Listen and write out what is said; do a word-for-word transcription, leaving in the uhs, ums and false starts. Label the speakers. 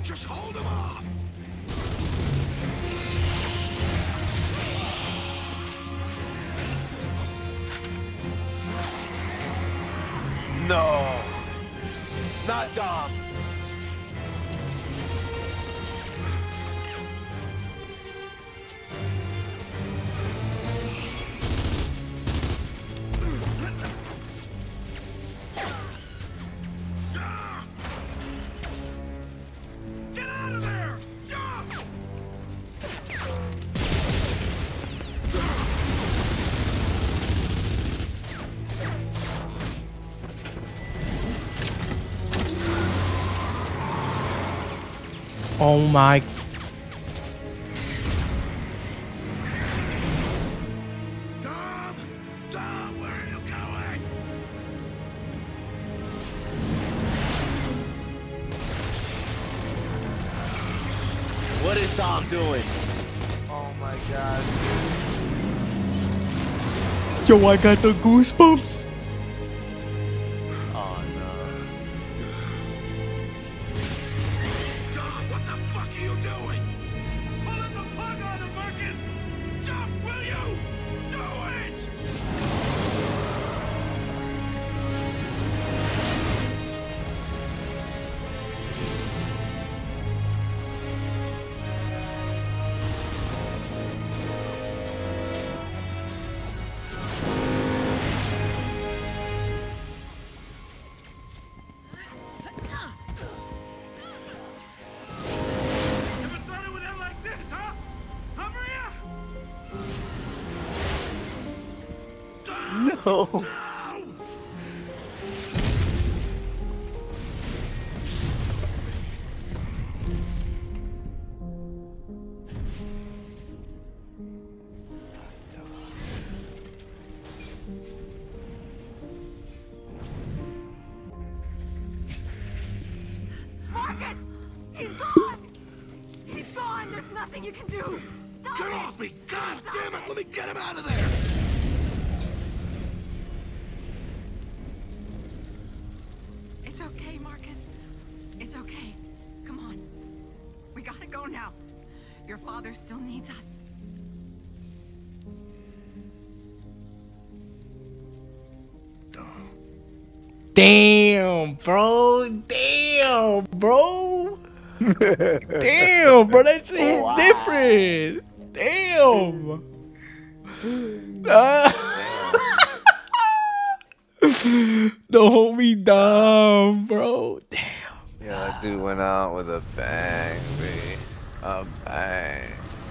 Speaker 1: Just hold him off.
Speaker 2: No. Not Dom.
Speaker 1: Get out of there! Jump!
Speaker 3: Oh my.
Speaker 1: Dom! Dom, where are you going?
Speaker 2: What is Dom doing? Oh my god.
Speaker 3: Yo, I got the goosebumps.
Speaker 2: Oh no.
Speaker 1: Dom, what the fuck are you doing? Pulling the plug on him, Marcus! Jump, will you? Do it! Never thought it would end like this, huh? Huh, Maria? Dom!
Speaker 2: No.
Speaker 1: No!
Speaker 4: Marcus! He's gone! He's gone! There's nothing you can do! Stop
Speaker 1: Get
Speaker 4: it!
Speaker 1: off me! God
Speaker 4: Stop
Speaker 1: damn it!
Speaker 4: it.
Speaker 1: Let me get him out of there!
Speaker 4: It's okay, Marcus. It's okay. Come on. We gotta go now. Your father still needs us.
Speaker 1: Dom.
Speaker 3: Damn, bro. Damn, bro. Damn, bro. That shit hit
Speaker 2: Wow.
Speaker 3: different. Damn. Ah. The homie Dom, bro. Damn.
Speaker 2: Yeah, that dude went out with a bang, baby. A bang.